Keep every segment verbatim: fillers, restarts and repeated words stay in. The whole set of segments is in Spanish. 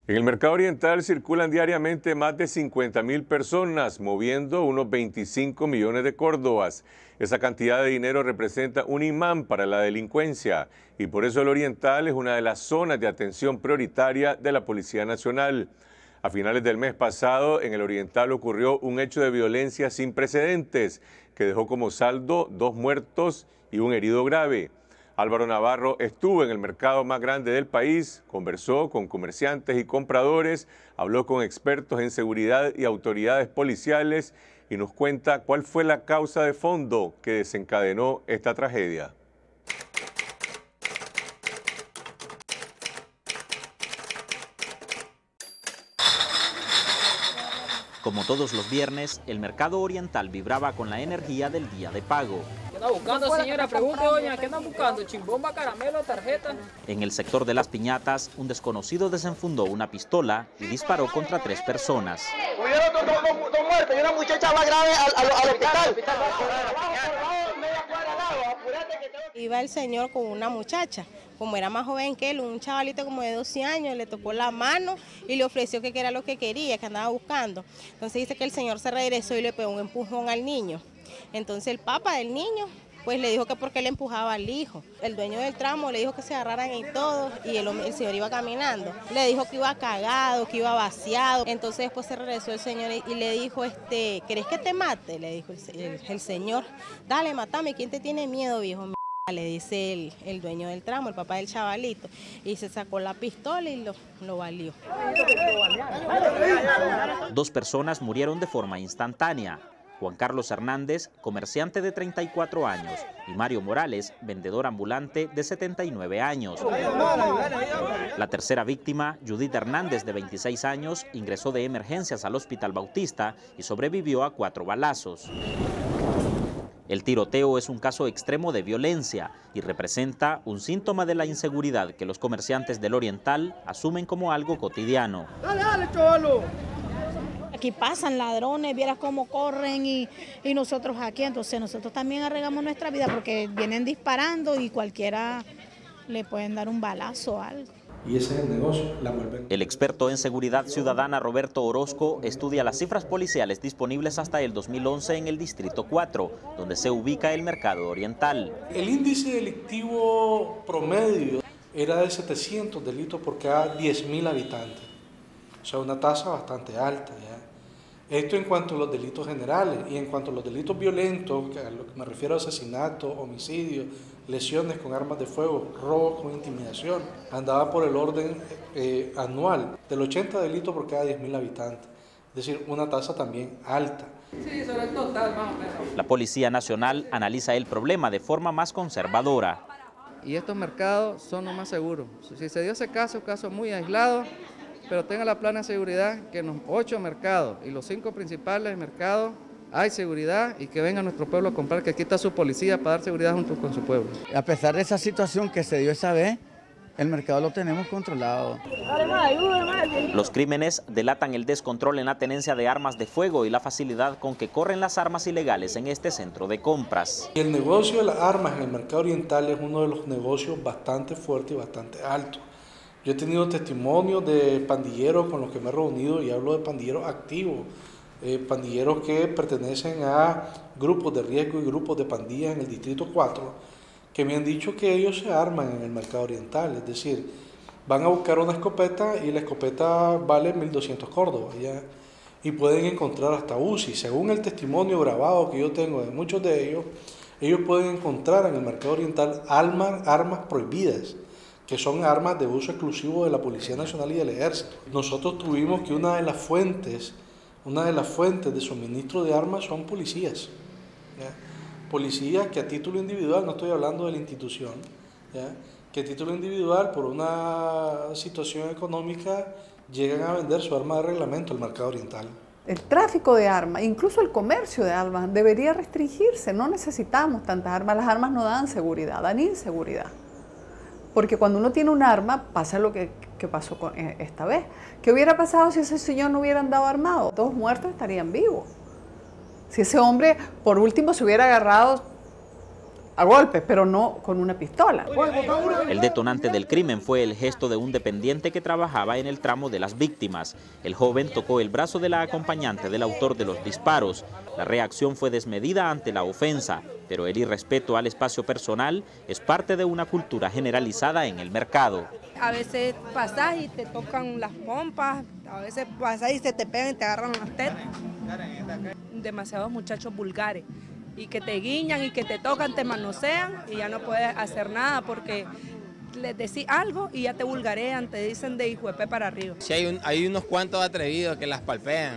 En el mercado oriental circulan diariamente más de cincuenta mil personas, moviendo unos veinticinco millones de córdobas. Esa cantidad de dinero representa un imán para la delincuencia y por eso el oriental es una de las zonas de atención prioritaria de la Policía Nacional. A finales del mes pasado, en el oriental ocurrió un hecho de violencia sin precedentes que dejó como saldo dos muertos y un herido grave. Álvaro Navarro estuvo en el mercado más grande del país, conversó con comerciantes y compradores, habló con expertos en seguridad y autoridades policiales y nos cuenta cuál fue la causa de fondo que desencadenó esta tragedia. Como todos los viernes, el mercado oriental vibraba con la energía del día de pago. ¿Qué está buscando, señora? Pregunte, doña, ¿qué andan buscando? ¿Chimbomba, caramelo, tarjeta? En el sector de las piñatas, un desconocido desenfundó una pistola y disparó contra tres personas. Hubieron dos, dos, dos, dos muertos y una muchacha más grave al, al, al hospital. Iba el señor con una muchacha, como era más joven que él, un chavalito como de doce años, le tocó la mano y le ofreció que era lo que quería, que andaba buscando. Entonces dice que el señor se regresó y le pegó un empujón al niño. Entonces el papá del niño pues le dijo que porque le empujaba al hijo. El dueño del tramo le dijo que se agarraran y todo, y el, el señor iba caminando. Le dijo que iba cagado, que iba vaciado. Entonces después se regresó el señor y, y le dijo, este, ¿querés que te mate? Le dijo el, el, el señor, dale, matame, ¿quién te tiene miedo, viejo? Le dice el, el dueño del tramo, el papá del chavalito, y se sacó la pistola y lo, lo valió. Dos personas murieron de forma instantánea. Juan Carlos Hernández, comerciante de treinta y cuatro años, y Mario Morales, vendedor ambulante de setenta y nueve años. La tercera víctima, Judith Hernández, de veintiséis años, ingresó de emergencias al Hospital Bautista y sobrevivió a cuatro balazos. El tiroteo es un caso extremo de violencia y representa un síntoma de la inseguridad que los comerciantes del oriental asumen como algo cotidiano. Dale, dale, chavalo. Aquí pasan ladrones, vieras cómo corren y, y nosotros aquí, entonces nosotros también arriesgamos nuestra vida porque vienen disparando y cualquiera le pueden dar un balazo o algo. Y ese es el negocio, la vuelven. El experto en seguridad ciudadana Roberto Orozco estudia las cifras policiales disponibles hasta el dos mil once en el Distrito cuatro, donde se ubica el mercado oriental. El índice delictivo promedio era de setecientos delitos por cada diez mil habitantes. O sea, una tasa bastante alta, ¿ya? Esto en cuanto a los delitos generales, y en cuanto a los delitos violentos, a lo que me refiero a asesinato, homicidio, lesiones con armas de fuego, robo con intimidación, andaba por el orden eh, anual del ochenta delitos por cada diez mil habitantes, es decir, una tasa también alta. Sí, sobre el total, más o menos. La Policía Nacional analiza el problema de forma más conservadora. Y estos mercados son los más seguros. Si se dio ese caso, un caso muy aislado, pero tenga la plana de seguridad que en los ocho mercados y los cinco principales mercados hay seguridad y que venga a nuestro pueblo a comprar, que aquí está su policía para dar seguridad junto con su pueblo. A pesar de esa situación que se dio esa vez, el mercado lo tenemos controlado. Los crímenes delatan el descontrol en la tenencia de armas de fuego y la facilidad con que corren las armas ilegales en este centro de compras. Y el negocio de las armas en el mercado oriental es uno de los negocios bastante fuertes y bastante altos. Yo he tenido testimonios de pandilleros con los que me he reunido y hablo de pandilleros activos, eh, pandilleros que pertenecen a grupos de riesgo y grupos de pandillas en el Distrito cuatro, que me han dicho que ellos se arman en el mercado oriental, es decir, van a buscar una escopeta y la escopeta vale mil doscientos córdobas, ¿ya? Y pueden encontrar hasta U C I. Según el testimonio grabado que yo tengo de muchos de ellos, ellos pueden encontrar en el mercado oriental armas, armas prohibidas, que son armas de uso exclusivo de la Policía Nacional y del Ejército. Nosotros tuvimos que una de las fuentes, una de las fuentes de suministro de armas son policías, ¿ya? Policías que a título individual, no estoy hablando de la institución, ¿ya? Que a título individual, por una situación económica, llegan a vender su arma de reglamento al mercado oriental. El tráfico de armas, incluso el comercio de armas, debería restringirse. No necesitamos tantas armas, las armas no dan seguridad, dan inseguridad. Porque cuando uno tiene un arma, pasa lo que, que pasó con esta vez. ¿Qué hubiera pasado si ese señor no hubiera andado armado? Dos muertos estarían vivos. Si ese hombre, por último, se hubiera agarrado a golpes, pero no con una pistola. El detonante del crimen fue el gesto de un dependiente que trabajaba en el tramo de las víctimas. El joven tocó el brazo de la acompañante del autor de los disparos. La reacción fue desmedida ante la ofensa, pero el irrespeto al espacio personal es parte de una cultura generalizada en el mercado. A veces pasas y te tocan las pompas, a veces pasas y se te pegan y te agarran las tetas. Demasiados muchachos vulgares. Y que te guiñan y que te tocan, te manosean y ya no puedes hacer nada porque les decís algo y ya te vulgarean, te dicen de hijo de pe para arriba. Sí, hay, un, hay unos cuantos atrevidos que las palpean.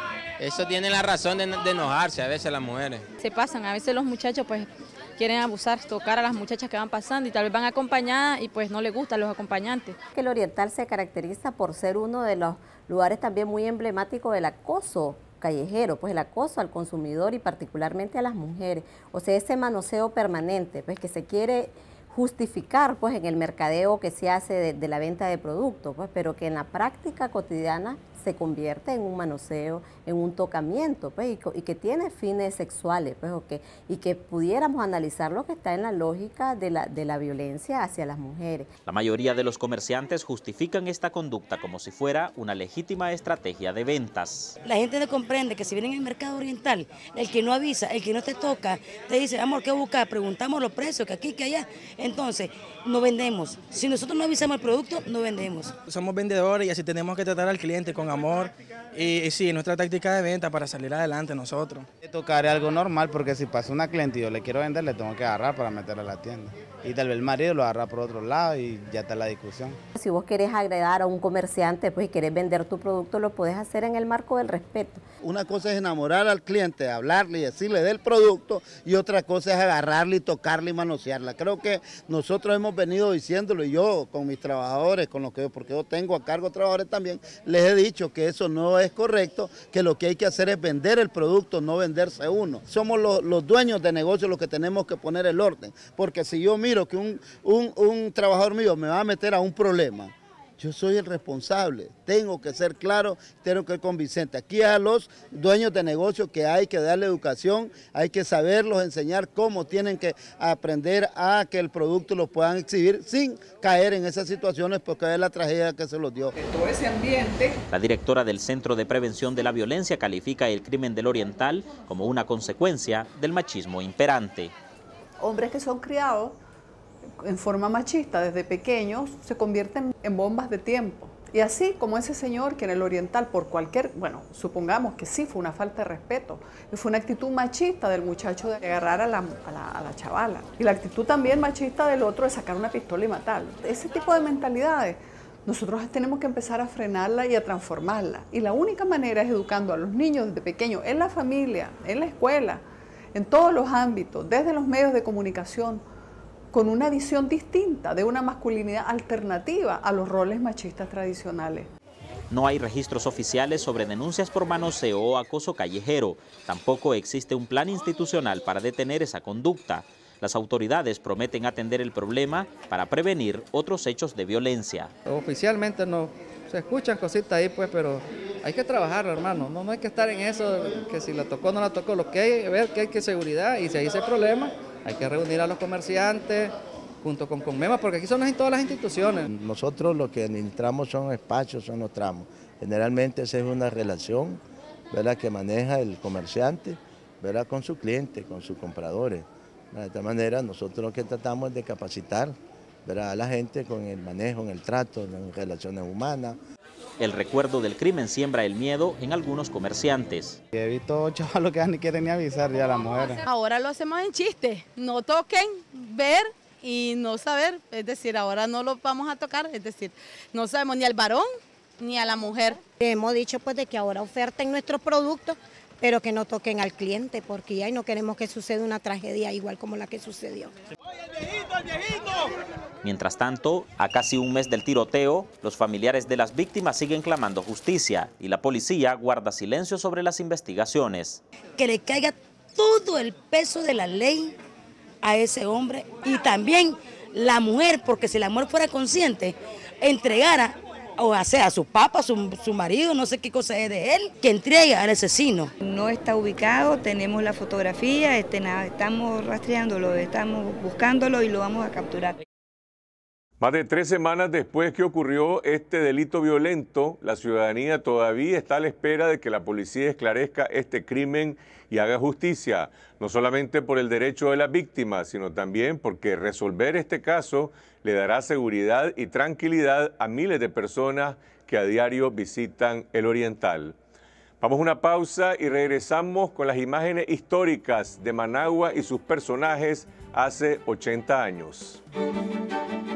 Eso tiene la razón de, de enojarse a veces las mujeres. Se pasan, a veces los muchachos pues quieren abusar, tocar a las muchachas que van pasando y tal vez van acompañadas y pues no les gustan los acompañantes. El Oriental se caracteriza por ser uno de los lugares también muy emblemáticos del acoso callejero, pues el acoso al consumidor y particularmente a las mujeres, o sea, ese manoseo permanente, pues que se quiere justificar pues en el mercadeo que se hace de, de la venta de productos, pues, pero que en la práctica cotidiana se convierte en un manoseo, en un tocamiento, pues, y, y que tiene fines sexuales, pues, okay, y que pudiéramos analizar lo que está en la lógica de la, de la violencia hacia las mujeres. La mayoría de los comerciantes justifican esta conducta como si fuera una legítima estrategia de ventas. La gente no comprende que si vienen en el mercado oriental, el que no avisa, el que no te toca, te dice, amor, ¿qué buscar? Preguntamos los precios, que aquí, que allá. Entonces, no vendemos. Si nosotros no avisamos el producto, no vendemos. Somos vendedores y así tenemos que tratar al cliente con amor y, y sí, nuestra táctica de venta para salir adelante nosotros. Tocar algo normal porque si pasa una cliente y yo le quiero vender, le tengo que agarrar para meterla a la tienda. Y tal vez el marido lo agarra por otro lado y ya está la discusión. Si vos querés agredar a un comerciante pues, y querés vender tu producto, lo puedes hacer en el marco del respeto. Una cosa es enamorar al cliente, hablarle y decirle del producto, y otra cosa es agarrarle y tocarle y manosearla. Creo que nosotros hemos venido diciéndolo, y yo con mis trabajadores, con los que porque yo tengo a cargo trabajadores también, les he dicho que eso no es correcto, que lo que hay que hacer es vender el producto, no venderse uno. Somos los, los dueños de negocio los que tenemos que poner el orden, porque si yo miro que un, un, un trabajador mío me va a meter a un problema, yo soy el responsable, tengo que ser claro, tengo que ser convincente. Aquí a los dueños de negocio que hay que darle educación, hay que saberlos enseñar cómo tienen que aprender a que el producto lo puedan exhibir sin caer en esas situaciones porque es la tragedia que se los dio. Todo ese ambiente. La directora del Centro de Prevención de la Violencia califica el crimen del Oriental como una consecuencia del machismo imperante. Hombres que son criados en forma machista desde pequeños se convierten en bombas de tiempo. Y así como ese señor que en el Oriental por cualquier, bueno, supongamos que sí fue una falta de respeto, y fue una actitud machista del muchacho de agarrar a la, a la, a la chavala. Y la actitud también machista del otro de sacar una pistola y matarlo. Ese tipo de mentalidades nosotros tenemos que empezar a frenarla y a transformarla. Y la única manera es educando a los niños desde pequeños, en la familia, en la escuela, en todos los ámbitos, desde los medios de comunicación, con una visión distinta de una masculinidad alternativa a los roles machistas tradicionales. No hay registros oficiales sobre denuncias por manoseo o acoso callejero. Tampoco existe un plan institucional para detener esa conducta. Las autoridades prometen atender el problema para prevenir otros hechos de violencia. Oficialmente no se escuchan cositas ahí, pues, pero hay que trabajarlo, hermano. No, no hay que estar en eso, que si la tocó o no la tocó. Lo que hay que ver que hay que seguridad y si hay ese problema, hay que reunir a los comerciantes junto con Conmema, porque aquí son en todas las instituciones. Nosotros lo que administramos son espacios, son los tramos. Generalmente esa es una relación, ¿verdad?, que maneja el comerciante, ¿verdad?, con su cliente, con sus compradores. De esta manera nosotros lo que tratamos es de capacitar, ¿verdad?, a la gente con el manejo, en el trato, en relaciones humanas. El recuerdo del crimen siembra el miedo en algunos comerciantes. He visto chavalos que ni quieren ni avisar ya a las mujeres. Ahora lo hacemos en chiste, no toquen, ver y no saber, es decir, ahora no lo vamos a tocar, es decir, no sabemos ni al varón ni a la mujer. Hemos dicho pues de que ahora oferten nuestros productos, pero que no toquen al cliente, porque ya no queremos que suceda una tragedia igual como la que sucedió. Mientras tanto, a casi un mes del tiroteo, los familiares de las víctimas siguen clamando justicia y la policía guarda silencio sobre las investigaciones. Que le caiga todo el peso de la ley a ese hombre y también la mujer, porque si la mujer fuera consciente, entregara o sea, su papá, su, su marido, no sé qué cosa es de él, que entregue al asesino. No está ubicado, tenemos la fotografía, este, nada, estamos rastreándolo, estamos buscándolo y lo vamos a capturar. Más de tres semanas después que ocurrió este delito violento, la ciudadanía todavía está a la espera de que la policía esclarezca este crimen y haga justicia, no solamente por el derecho de las víctimas, sino también porque resolver este caso le dará seguridad y tranquilidad a miles de personas que a diario visitan el Oriental. Vamos a una pausa y regresamos con las imágenes históricas de Managua y sus personajes hace ochenta años.